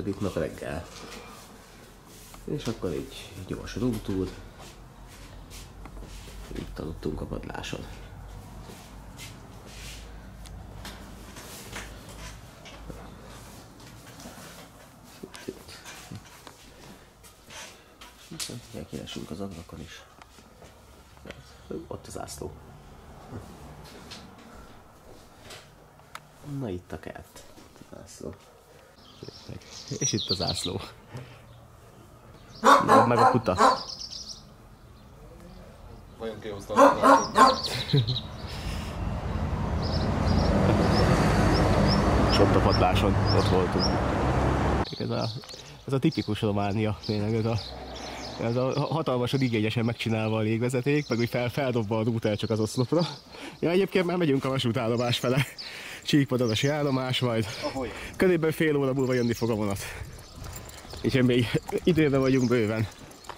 második nap reggel. És akkor egy gyors roomtour. Itt aludtunk a padláson. Kiesünk az ablakon is. Ott az zászló. Na itt a kert. A zászló. És itt a zászló. Meg a kuta. Vajon kihozta a És ott a padláson, ott voltunk. Ez a tipikus Románia, tényleg ez a hatalmasan igényesen megcsinálva a légvezeték, meg úgy feldobva a rúter csak az oszlopra. Ja, egyébként már megyünk a vasútállomás fele. Csíkpadarosi állomás, majd körülbelül fél óra múlva jönni fog a vonat. Úgyhogy még időben vagyunk bőven.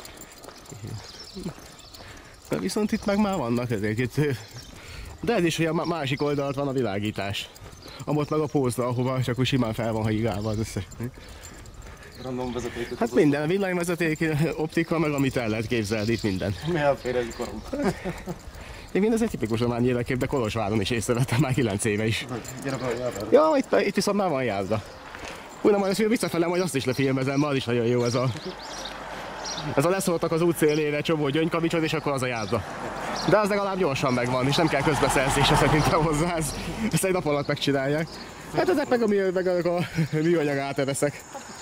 De viszont itt meg már vannak ezek itt. De ez is, hogy a másik oldalt van a világítás. Amott meg a pózda, ahova csak úgy simán fel van hajigálva az összes. Random vezeték. Hát minden, villanyvezeték, optika, meg amit el lehet képzelni, itt minden. Mi elfér egy korom? Én ez egy tipikus román élekép, de Kolozsváron is észrevettem már 9 éve is. Gyere be a járdára. Ja, itt viszont már van járda. Úgy majd ezt visszafele, majd azt is lefilmezem, az is nagyon jó ez a leszóltak az út szélére csomó gyöngykavicsot, és akkor az a járda. De az legalább gyorsan megvan, és nem kell közbeszerzésre szerintem hozzá, ezt egy nap alatt megcsinálják. Hát ezek meg a műanyag áteveszek.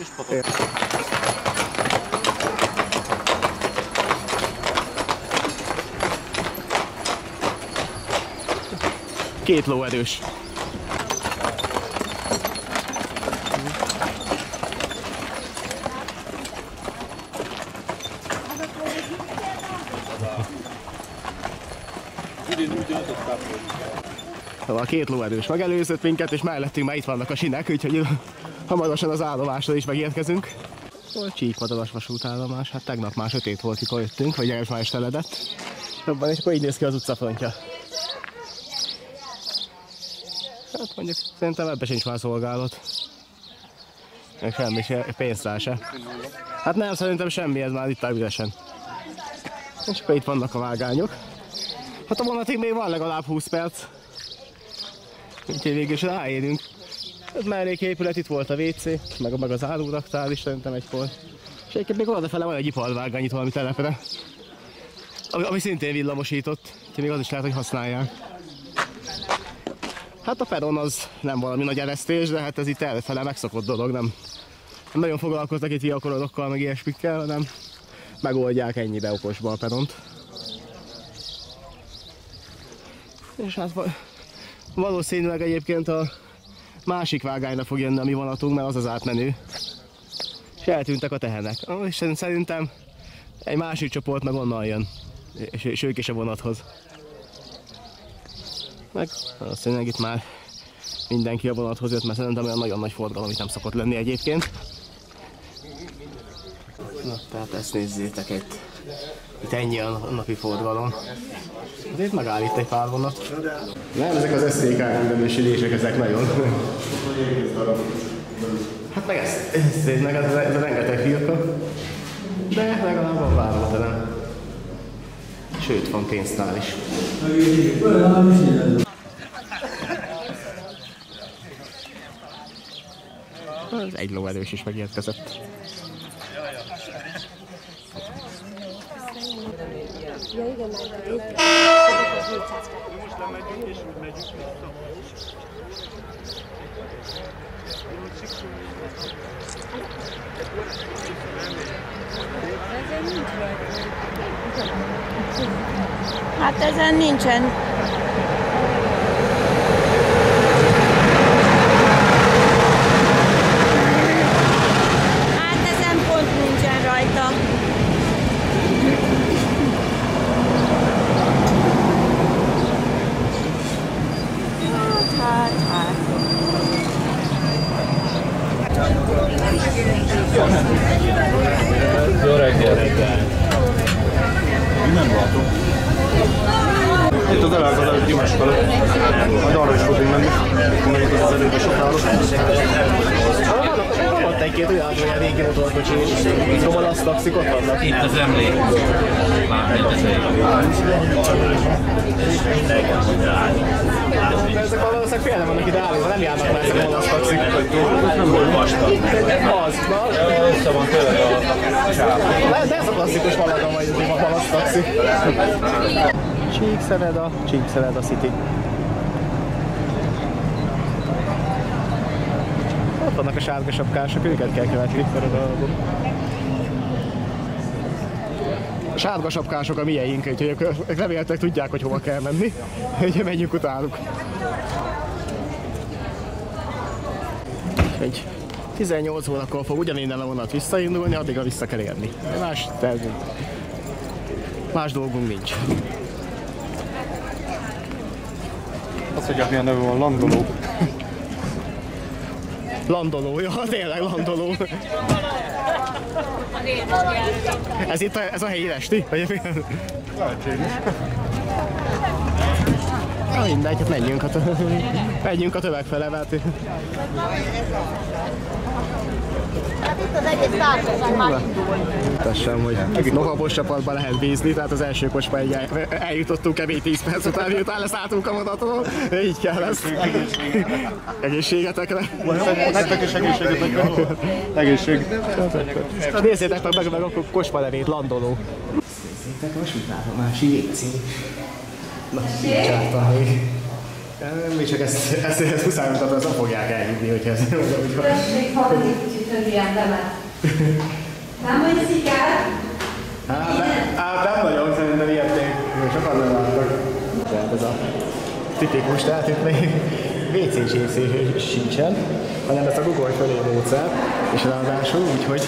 Két lóerős. A két lóerős megelőzött minket, és mellettünk már itt vannak a sinek, úgyhogy hamarosan az állomásra is megérkezünk. Csíkpadaras vasútállomás, hát tegnap már sötét volt, mikor jöttünk, vagy ez már is teledett. Jobban, és akkor így néz ki az utcafrontja. Hát mondjuk szerintem ebbe sincs már szolgálat. Meg semmi, pénztár se. Hát nem, szerintem semmi, ez már itt áll üresen. És akkor itt vannak a vágányok. Hát a vonatig még van legalább 20 perc. Úgyhogy végül is ráérünk. Ez melléképület, itt volt a WC, meg az áruraktár is szerintem egykor. És egyébként még odafele van egy iparvágány itt valami telepre. Ami szintén villamosított, úgyhogy még az is lehet, hogy használják. Hát a peron az nem valami nagy eresztés, de hát ez itt elfele megszokott dolog, nem nagyon foglalkoznak itt viakorodokkal, meg ilyesmikkel, hanem megoldják ennyibe okosba a peront. És hát valószínűleg egyébként a másik vágányra fog jönni a mi vonatunk, mert az az átmenő. És eltűntek a tehenek. És szerintem egy másik csoport meg onnan jön, és ők is a vonathoz. Meg valószínűleg itt már mindenki a vonathoz jött, mert szerintem olyan nagyon nagy forgalom itt nem szokott lenni egyébként. Na, tehát ezt nézzétek itt. Itt ennyi a napi forgalom. De itt megáll itt egy pár vonat. Nem, ezek az SZTK rendelősülések, ezek nagyon. Hát meg ez a rengeteg firka. De legalább van váróterem. Sőt, van pénztár is. Az egy lóerős is megérkezett. Ja, igen, most lemegyünk és úgy megyünk vissza. ezen nincs rajta. Hát ezen nincsen. Hát ezen pont nincsen rajta. Jó reggel! Nem látom. Itt az elárkod, hogy Gyimesek malasz taxik ott vannak? Itt az emlék. Mármint ez De ezek valószínűleg félre vannak ide állítva, nem járnak már ezek a malasz taxik. nem olvastam. Az, na? Össze van tőle a sáv. De ez a klasszikus Malaga, vagy a malasz taxi. Csíkszereda City. Ott vannak a sárga sapkások, őket kell követni. A sárga sapkások a mieink, úgyhogy ők remélhetőleg tudják, hogy hova kell menni. Úgyhogy menjünk utánuk. Egy 18 órakor fog ugyaninnen a vonat visszaindulni, addigra vissza kell érni. Más dolgunk nincs. Azt mondják, milyen neve van, landoló. Landoló, ja, tényleg landoló. Ez itt ez a helyi resti? Lehetséges. Na mindegy, hát menjünk a töveg fele, mert... Hát itt az egész társaság már indul. Mutassam, hogy nohabos csapatban lehet bízni, tehát az első kocsmáig eljutottunk kb. 10 perc után, miután leszálltunk a vonatról. Így kell lesz. Egészségetekre. Nektek is egészségetekre. Egészség. Nézzétek meg a kocsma nevét, landoló. Nézzétek, vasútállomási WC. Na, így csártam még. Mi csak ezt muszáj mutatni, azt nem fogják elhívni, hogyha ez úgy van. Tessék haladni kicsit többien bemet. Nem vagy szikár? Hát nem nagyon, szerintem ilyet még sokan nem láttak. Tehát ez a tipikus, tehát itt még WC-s sincsen, hanem ezt a Google fölé módszer, és ráadásul úgy, hogy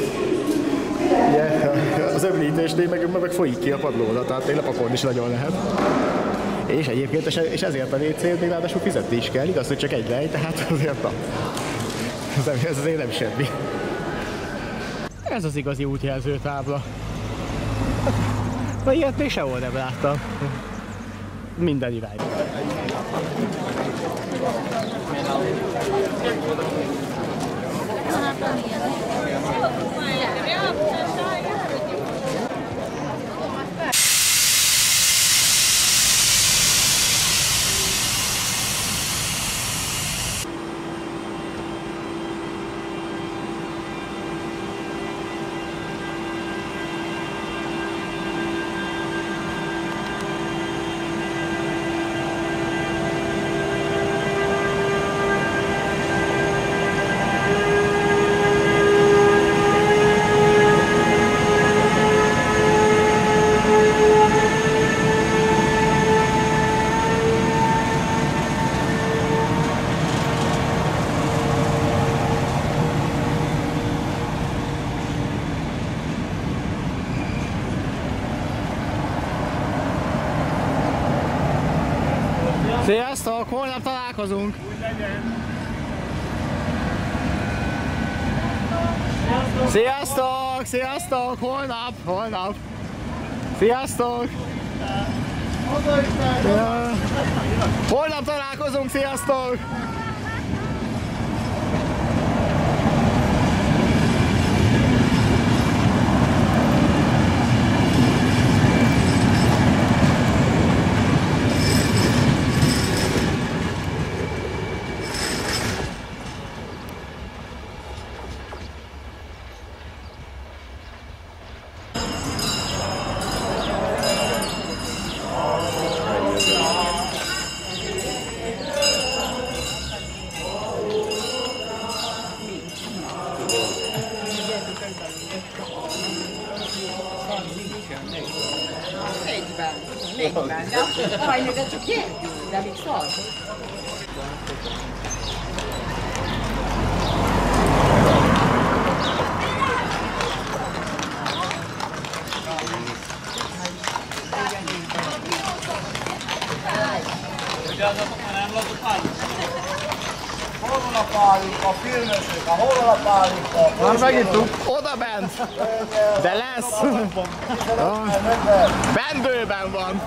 ugye, az öblítésnél meg folyik ki a padlóra, tehát még lepakolni is nagyon lehet. És egyébként, és ezért a WC-t még ráadásul fizetni is kell, igaz, hogy csak egy lej, tehát azért na. Ez azért nem semmi. Ez az igazi útjelző tábla. Na ilyet még sehol nem láttam. Minden irányban. Sziasztok! Holnap találkozunk! Sziasztok! Sziasztok! Holnap! Sziasztok! Ja. Holnap találkozunk! Sziasztok! Négyben. De a hajnő, de csak gyertünk, de még szar. Hol van a pálika, filmesek, hol van a pálika? Már megittuk. Oda bent. De lesz. Bendőben van.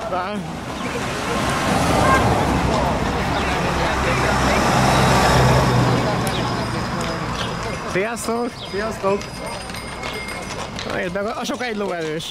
Sziasztok! Sziasztok! Érd meg, a sokáig lóerős.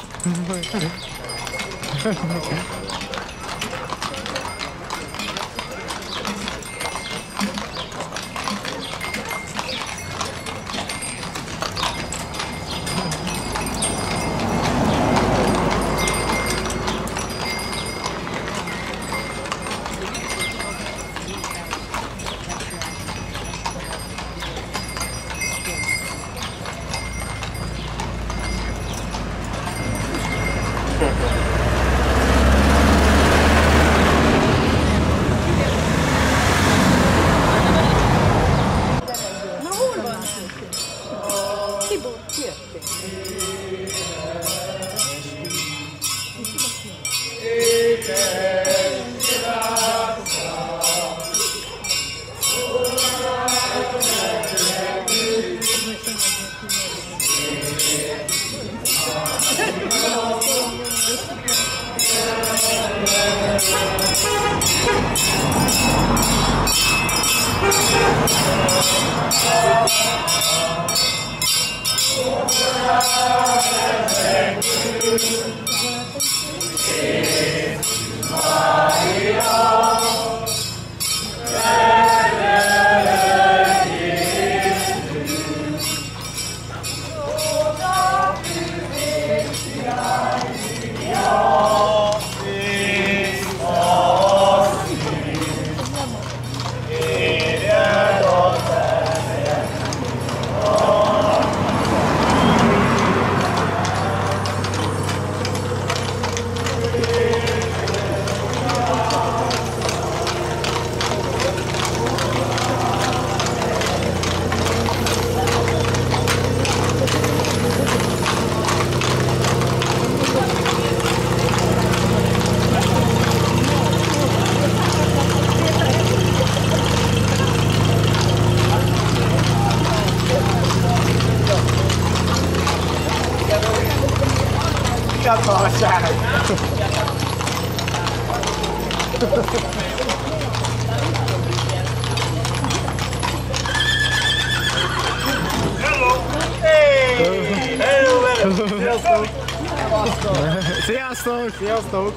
Sziasztok! Sziasztok!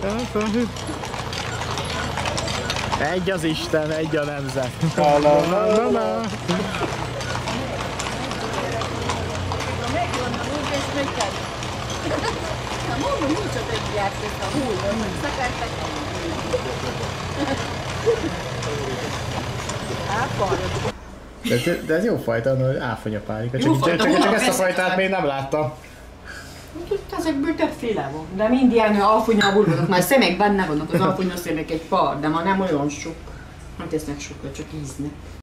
Egy az Isten, egy a nemzet. De ez jó fajta, áfonyapálika. Csak ezt a fajtát még nem láttam. Ezekből többféle van, de mind ilyen alfonyából vannak, már szemek benne vannak, az alfonya szemek egy pár, de már nem olyan sok. Nem tesznek sokat, csak íznek.